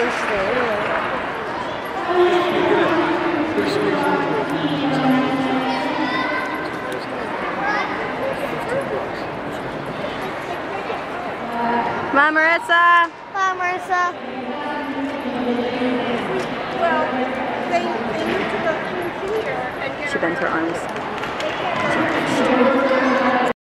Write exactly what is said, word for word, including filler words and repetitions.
Come on, Marissa. Come on, Marissa. Well, they, they need to go through here and get She bent her arms.